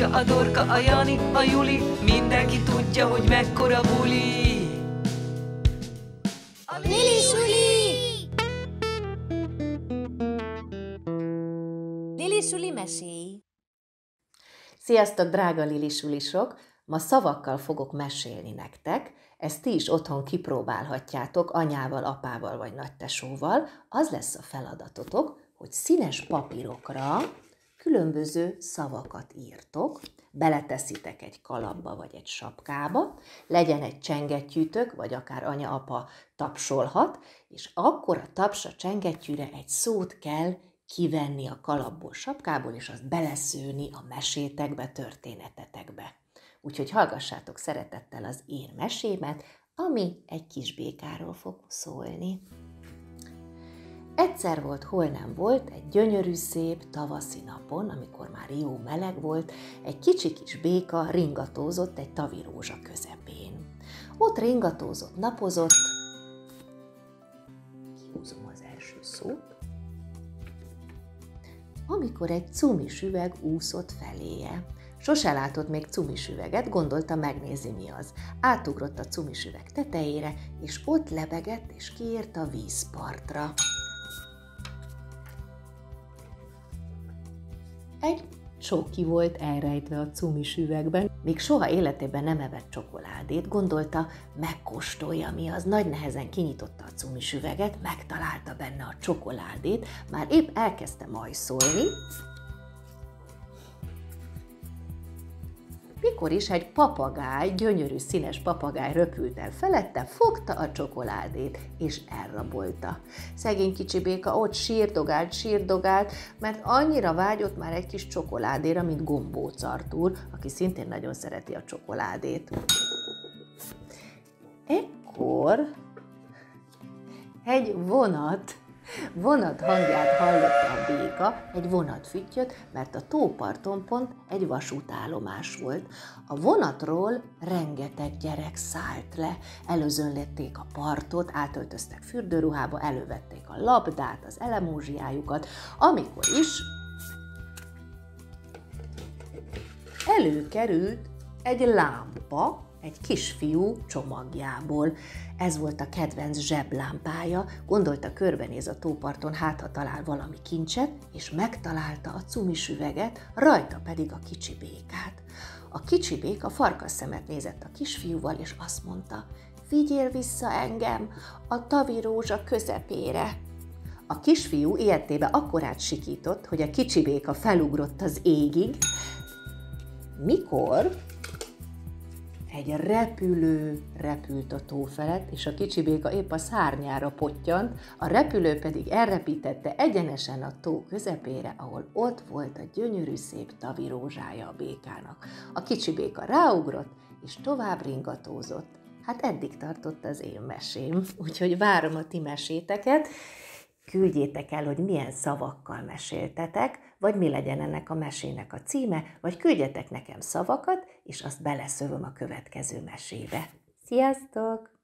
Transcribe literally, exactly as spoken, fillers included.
Katya, a Dorka, a Jani, a Juli, mindenki tudja, hogy mekkora buli. A Lili Suli! Lili Suli meséi. Sziasztok, drága Lili Sulisok! Ma szavakkal fogok mesélni nektek, ezt ti is otthon kipróbálhatjátok anyával, apával vagy nagytesóval. Az lesz a feladatotok, hogy színes papírokra különböző szavakat írtok, beleteszitek egy kalapba vagy egy sapkába, legyen egy csengettyűtök, vagy akár anya-apa tapsolhat, és akkor a taps a csengettyűre egy szót kell kivenni a kalapból, sapkából, és azt beleszőni a mesétekbe, történetetekbe. Úgyhogy hallgassátok szeretettel az én mesémet, ami egy kis békáról fog szólni. Egyszer volt, hol nem volt, egy gyönyörű szép tavaszi napon, amikor már jó meleg volt, egy kicsi kis béka ringatózott egy tavirózsa közepén. Ott ringatózott, napozott, kihúzom az első szót, amikor egy cumis üveg úszott feléje. Sose látott még cumis üveget, gondolta, megnézi, mi az. Átugrott a cumis üveg tetejére, és ott lebegett és kiért a vízpartra. Egy csoki volt elrejtve a cumis üvegben. Még soha életében nem evett csokoládét, gondolta, megkóstolja, mi az. Nagy nehezen kinyitotta a cumis üveget, megtalálta benne a csokoládét, már épp elkezdte majszolni, mikor is egy papagáj, gyönyörű színes papagáj röpült el felette, fogta a csokoládét, és elrabolta. Szegény kicsi béka ott sírdogált, sírdogált, mert annyira vágyott már egy kis csokoládéra, mint Gombóc Artúr, aki szintén nagyon szereti a csokoládét. Ekkor egy vonat, vonat hangját hallotta a béka, egy vonat füttyöt, mert a tóparton pont egy vasútállomás volt. A vonatról rengeteg gyerek szállt le, előzönlették a partot, átöltöztek fürdőruhába, elővették a labdát, az elemózsiájukat, amikor is előkerült egy lámpa, egy kisfiú csomagjából. Ez volt a kedvenc zseblámpája, gondolta, körbenéz a tóparton, hát ha talál valami kincset, és megtalálta a cumis üveget, rajta pedig a kicsi békát. A kicsi béka farkasszemet nézett a kisfiúval, és azt mondta, vigyél vissza engem a tavirózsa közepére. A kisfiú ilyettében akkorát sikított, hogy a kicsi béka felugrott az égig, mikor egy repülő repült a tó felett, és a kicsi béka épp a szárnyára pottyant, a repülő pedig elrepítette egyenesen a tó közepére, ahol ott volt a gyönyörű szép tavirózsája a békának. A kicsi béka ráugrott, és tovább ringatózott. Hát eddig tartott az én mesém, úgyhogy várom a ti meséteket. Küldjétek el, hogy milyen szavakkal meséltetek, vagy mi legyen ennek a mesének a címe, vagy küldjetek nekem szavakat, és azt beleszövöm a következő mesébe. Sziasztok!